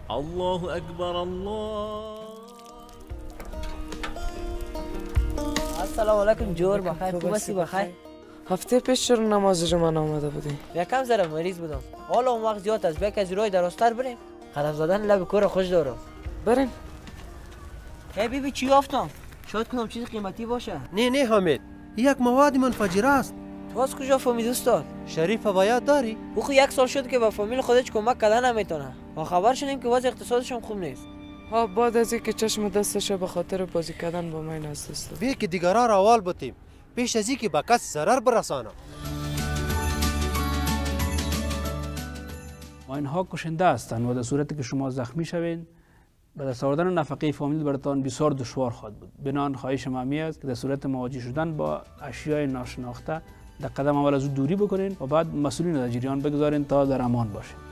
الله اکبر الله. السلام علیکم جور بخیر. خوب هستی؟ بخیر. هفته پیش چرا نماز جمعه آمده بودی؟ یکم ذره مریض بودم. حالا اون وقت زیاد از بیک از روی دراستر بریم. قدم زدن لب کور خوش دارم. برین. ای بیبی چی یافتم؟ شاید کنم چیز قیمتی باشه. نه حامد، یک مواد منفجره است. تو از کجا فهمیدی استاد؟ شریف باید داری؟ او خو یک سال شد که به فامیل خودش کمک کردن نمیتونه. ما خبر شدیم که وضع اقتصادشون خوب نیست. ها بعد از اینکه چشم دستش به خاطر بازی کردن با من است استاد. بی که دیگران را اول بتیم پیش از اینکه به کس ضرر برسانم. اینها کشنده هستند و در صورتی که شما زخمی شوین به دست آوردن نفقه فامیل براتان بسیار دشوار خواهد بود. بنابراین خواهش می است که در صورت مواجه شدن با اشیاء ناشناخته در قدم اول از او دوری بکنین و بعد مسئولین را در جریان بگذارین تا در امان باشین.